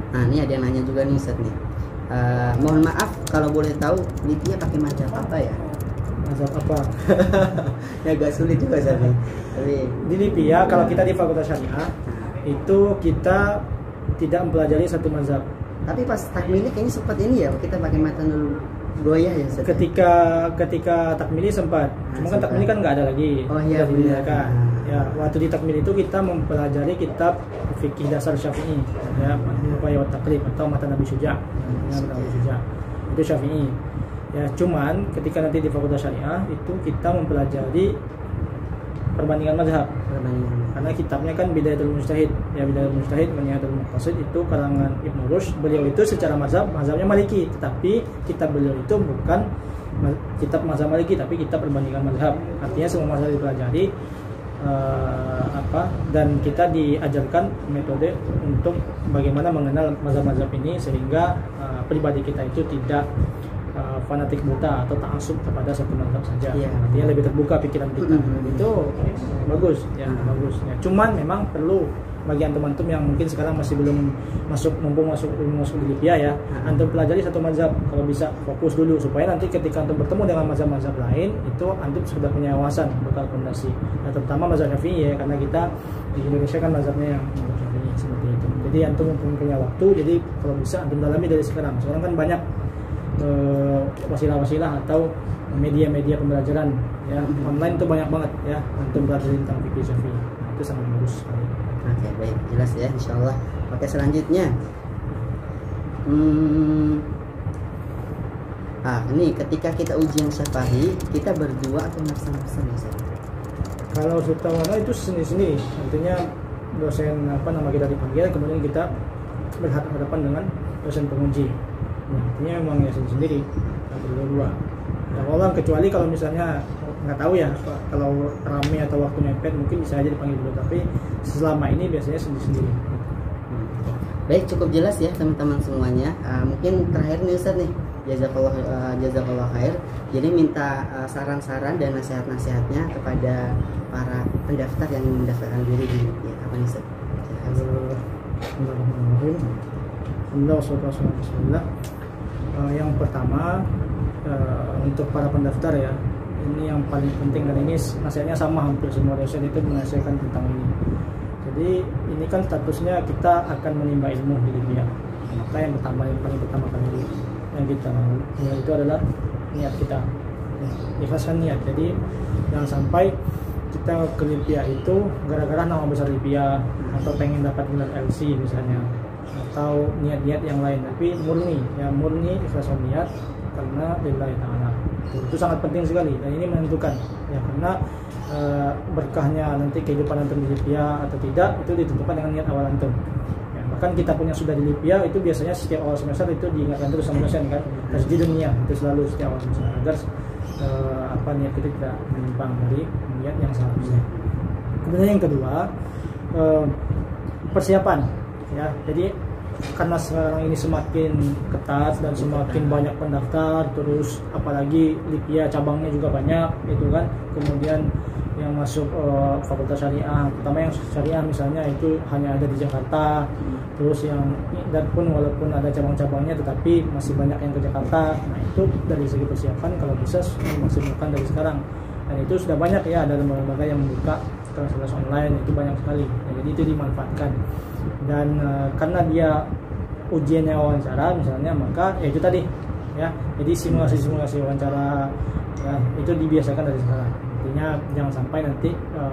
Nah ini ada yang nanya juga nih Ustaz nih. Mohon maaf kalau boleh tahu Lipia pakai mazhab apa ya? Mazhab apa? Ya agak sulit juga Ustaz nih. Tapi Di Lipia kalau kita di Fakultas Syariah itu kita tidak mempelajari satu mazhab. tapi pas takmili kayaknya sempat ini ya kita pakai matanul goyah ya Ustaz. Ketika takmili sempat, cuma kan takmili kan nggak ada lagi. Oh iya, sudah ditinggalkan. Ya, waktu di takmili itu kita mempelajari kitab fikih dasar Syafi'i, ya, Upaya wa Takrib atau Matan Nabi Syuja, ya, Nabi Syuja. Itu Syafi'i. Ya, cuman ketika nanti di Fakultas Syariah itu kita mempelajari perbandingan mazhab. Karena kitabnya kan Bidayatul Mujtahid, ya, Bidayatul Mujtahid Manihatul Muqtasid itu karangan Ibnu Rushd. Beliau itu secara mazhabnya Maliki, tetapi kitab beliau itu bukan kitab mazhab Maliki, tapi kitab perbandingan mazhab. Artinya semua mazhab dipelajari, dan kita diajarkan metode untuk bagaimana mengenal mazhab-mazhab ini sehingga pribadi kita itu tidak fanatik buta atau ta'assub kepada satu mazhab saja. Yeah. Artinya lebih terbuka pikiran kita. Itu bagus ya, bagus ya. Cuman memang perlu bagi antum-antum yang mungkin sekarang masih belum masuk di Lipia ya, antum pelajari satu mazhab kalau bisa, fokus dulu supaya nanti ketika antum bertemu dengan mazhab-mazhab lain itu antum sudah punya wawasan bekal fondasi. Nah, terutama mazhab Syafi'i ya, karena kita di Indonesia kan mazhabnya yang Syafi'i seperti itu. Jadi antum punya waktu, jadi kalau bisa antum dalami dari sekarang. Sekarang kan banyak wasilah-wasilah atau media-media pembelajaran ya, online itu banyak banget ya, antum belajar tentang fikih Syafi'i. Itu sangat bagus sekali. Oke, baik, jelas ya insyaallah. Oke, selanjutnya ini ketika kita ujian syafa'i kita berdua atau bersama-sama Ustaz? Kalau sutawana itu sendiri-sendiri, artinya dosen nama kita dipanggil, kemudian kita berhadapan dengan dosen penguji. Nah, artinya memang ya sendiri, nggak berdua. Ya Allah, kecuali kalau misalnya nggak tahu ya, kalau ramai atau waktu mepet mungkin bisa aja dipanggil dulu, tapi selama ini biasanya sendiri-sendiri. Baik, cukup jelas ya teman-teman semuanya. Mungkin terakhir nih Ustaz nih, jazakallah khair. Jadi minta saran-saran dan nasihat-nasihatnya kepada para pendaftar yang mendaftarkan diri di Lipia. Apa nih Ustaz? Alhamdulillah. Yang pertama, untuk para pendaftar ya, ini yang paling penting, dan ini nasihatnya sama hampir semua dosen itu menasihatkan tentang ini. Jadi ini kan statusnya kita akan menimba ilmu di Lipia. Maka yang paling pertama kali yang kita itu adalah niat kita, ikhlaskan niat. Jadi jangan sampai kita ke Lipia itu gara-gara nama besar Lipia atau pengen dapat gelar LC misalnya, atau niat-niat yang lain, tapi murni ikhlaskan niat karena lillahi ta'ala. Itu sangat penting sekali, dan ini menentukan ya, karena berkahnya nanti kehidupan antum di Lipia atau tidak itu ditentukan dengan niat awal antum ya. Bahkan kita punya sudah di Lipia itu biasanya setiap awal semester itu diingatkan terus sama dosen kan, tasjidun niat itu selalu setiap awal semester agar niat kita tidak menyimpang dari niat yang seharusnya. Kemudian yang kedua, persiapan ya. Jadi karena sekarang ini semakin ketat dan semakin banyak pendaftar, terus apalagi Lipia cabangnya juga banyak gitu kan, kemudian yang masuk Fakultas Syariah, terutama yang Syariah misalnya itu hanya ada di Jakarta, terus yang dan pun walaupun ada cabang-cabangnya tetapi masih banyak yang ke Jakarta. Nah itu dari segi persiapan kalau bisa memaksimalkan dari sekarang, dan itu sudah banyak ya, ada lembaga-lembaga yang membuka kelas-kelas online itu banyak sekali ya, jadi itu dimanfaatkan. Dan karena dia ujiannya wawancara misalnya, maka ya itu tadi ya, jadi simulasi wawancara ya, itu dibiasakan dari sekarang. Artinya jangan sampai nanti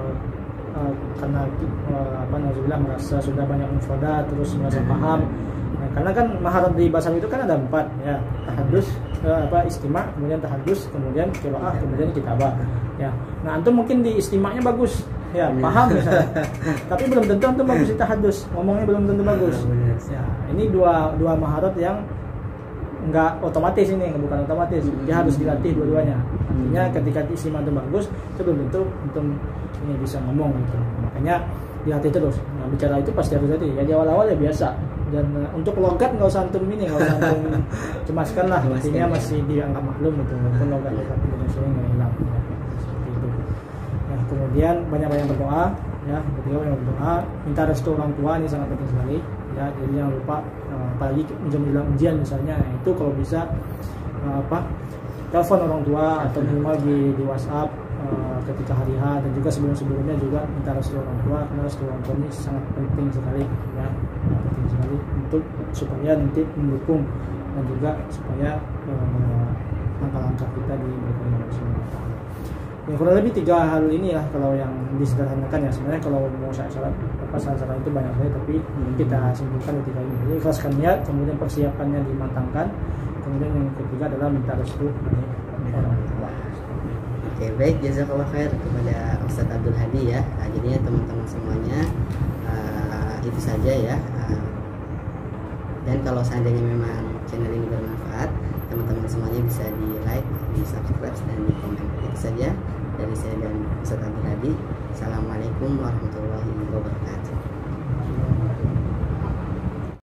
karena naudzubillah merasa sudah banyak musyawarah terus merasa paham. Nah, karena kan maharat di bahasa itu kan ada 4 ya, tahadus, istima', kemudian tahadus, kemudian qiraah, kemudian kitabah ya. Nah antum mungkin di istima'nya bagus ya, paham misalnya, tapi belum tentu antum bagus di tahadus, ngomongnya belum tentu bagus ya. Ini dua maharat yang nggak otomatis, ini bukan otomatis, dia harus dilatih dua-duanya. Artinya ketika istimah itu bagus, itu belum tentu antum ini bisa ngomong gitu. Makanya dilatih terus. Nah, bicara itu pasti harus dilatih. Ya di awal-awal ya biasa. Dan untuk logat nggak usah antum cemaskan lah. Artinya masih dianggap maklum gitu. Walaupun logat Indonesia nggak hilang. Ya, seperti itu. Nah, kemudian banyak-banyak berdoa ya. Ketika banyak berdoa, minta restu orang tua ini sangat penting sekali ya. Jadi jangan lupa apalagi menjelang ujian misalnya, itu kalau bisa telepon orang tua atau minimal di WhatsApp ketika hari H, dan juga sebelumnya juga minta restu orang tua, karena restu orang tua ini sangat penting sekali ya, penting sekali untuk supaya nanti mendukung dan juga supaya langkah-langkah kita diberikan oleh Allah. Ya, kurang lebih 3 hal ini ya kalau yang disederhanakan ya. Sebenarnya kalau mau saran-saran itu banyak sekali, tapi kita simpulkan di 3 ini. Jadi ikhlaskan niat, kemudian persiapannya dimatangkan, kemudian yang ketiga adalah minta restu dari orang tua. Oke, baik, jazakallah khair kepada Ustadz Abdul Hadi ya. Jadinya teman-teman semuanya itu saja ya. Dan kalau seandainya memang channel ini bermanfaat, teman-teman semuanya bisa di like, di subscribe, dan di komen. Itu saja dari saya dan Ustadz Abdul Hadi. Assalamualaikum warahmatullahi wabarakatuh.